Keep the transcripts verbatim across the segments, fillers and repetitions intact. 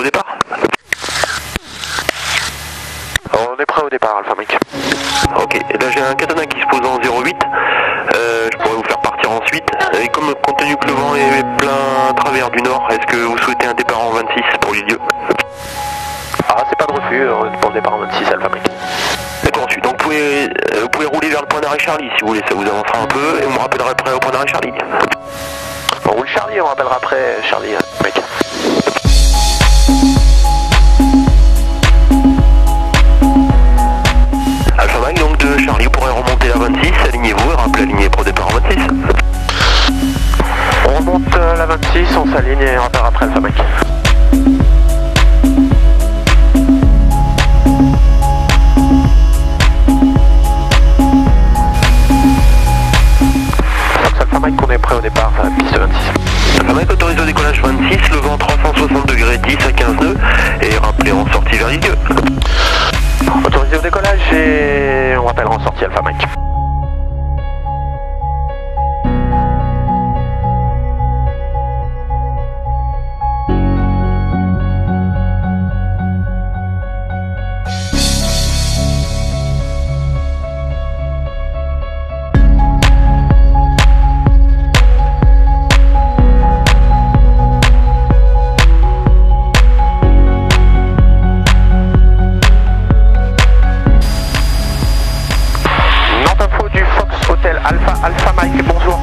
départ? On est prêt au départ, Alpha Mike. Ok, et là j'ai un katana qui se pose en zéro huit. Euh, je pourrais vous faire partir ensuite. Et comme compte tenu que le vent est plein à travers du nord, est-ce que vous souhaitez un départ en vingt-six pour l'Île Dieu? Ah, c'est pas de refus pour le départ en vingt-six, Alpha Mike. D'accord, ensuite. Donc vous pouvez, euh, vous pouvez rouler vers le point d'arrêt Charlie si vous voulez, ça vous avancera un peu et on me rappellera après au point d'arrêt Charlie. On roule Charlie, on rappellera après Charlie, mec. Alpha Mike, donc de Charlie, vous pourrez remonter à vingt-six, alignez-vous et rappelez aligné pour départ en vingt-six. On remonte la vingt-six, on s'aligne et on rappellera après Alpha Mike. Alpha Mike, on est prêt au départ, piste vingt-six. Alpha Mike autorise au décollage vingt-six, le vent trois cent soixante degrés, dix à quinze nœuds et rappelez en sortie vers l'Île Dieu. Autorisé au décollage et on rappellera en sortie Alpha Mike. Alpha, Alpha Mike, bonjour.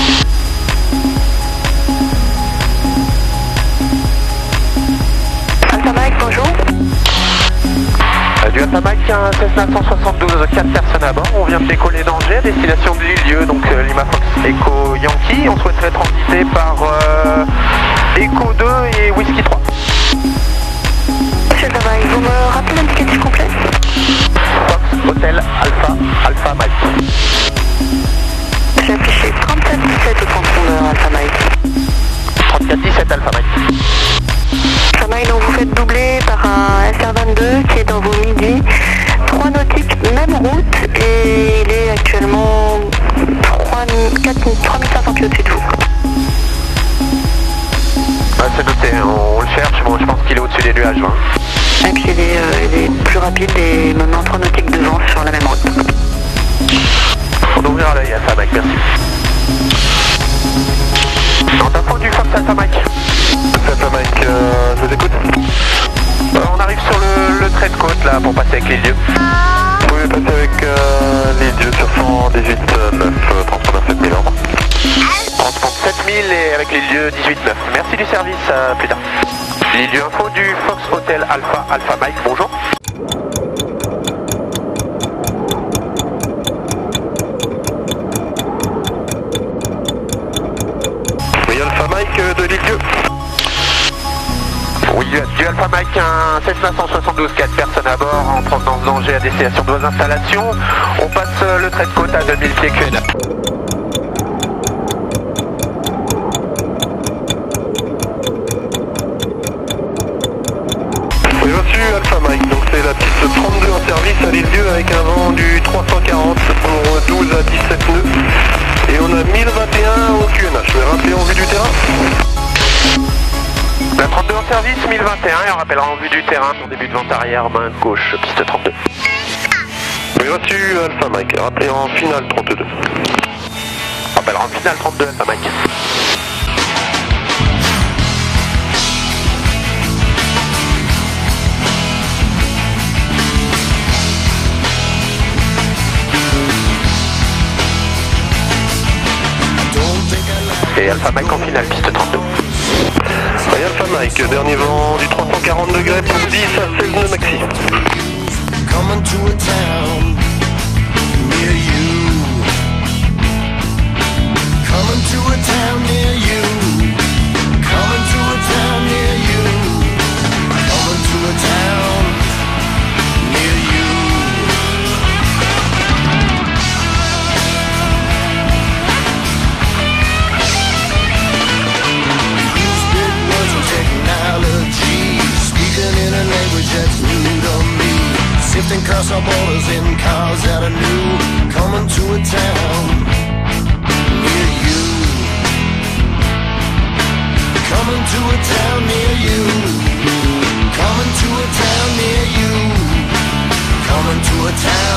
Alpha Mike, bonjour. Euh, du Alpha Mike, un Cessna cent soixante-douze, quatre personnes à bord. On vient de décoller d'Angers, destination de l'Île-Dieu, donc euh, Lima Fox Echo Yankee. On souhaiterait transiter par euh, Echo deux et Whisky trois. Monsieur Alpha Mike, vous me rappelez l'indicatif complet? Fox Hotel Alpha, Alpha Mike. J'ai affiché trente-sept dix-sept au transpondeur Alpha Mike. trente-quatre dix-sept Alpha Mike. Alpha Mike, donc vous faites doubler par un S R vingt-deux qui est dans vos midis. trois nautiques, même route, et il est actuellement trois mille cinq cents pieds au-dessus de vous. Ah, c'est noté, on, on le cherche, bon, je pense qu'il est au-dessus des nuages. Hein. Et puis il est, euh, il est plus rapide et maintenant trois nautiques de vent sur la même route. On ouvrira l'œil, Alpha Mike, merci. En info du Fox Alpha Mike. Alpha Mike, euh, je vous écoute. Euh, on arrive sur le, le trait de côte là pour passer avec l'Île Dieu. Vous pouvez passer avec euh, l'Île Dieu sur cent dix-huit neuf, euh, transpondeur sept mille ordre. Transpondeur sept mille et avec l'Île Dieu dix-huit neuf. Merci du service, euh, plus tard. L'Île Dieu info du Fox Hotel Alpha Alpha Mike, bonjour. Alpha Mike de l'Île Dieu. Oui, du, du Alpha Mike, un Cessna cent soixante-douze, quatre personnes à bord en provenance d'Angers à destination de vos installations. On passe le trait de côte à deux mille pieds Q N. C'est reçu Alpha Mike, donc c'est la piste trente-deux en service à l'Île Dieu avec un vent du trois cent quarante pour douze à dix-sept nœuds. Et on a mille vingt et un au Q N H. Je vais rappeler en vue du terrain. La trente-deux en service, mille vingt et un et on rappellera en vue du terrain pour début de vente arrière, main gauche, piste trente-deux. Oui, reçu Alpha Mike, rappelez en finale trente-deux. Rappellera en finale trente-deux Alpha Mike. Et Alpha Mike en finale, piste trente-deux. Et Alpha Mike, dernier vent du trois cent quarante degrés pour dix à seize nœuds maxi. Coming to a town near you. Coming to a town near you. Coming to a town near you. Coming to a town near you. You speak words of technology, speaking in a language that's new to me. Sifting across our borders in cars that are new. Coming to a town near you. Coming to a town near you. town.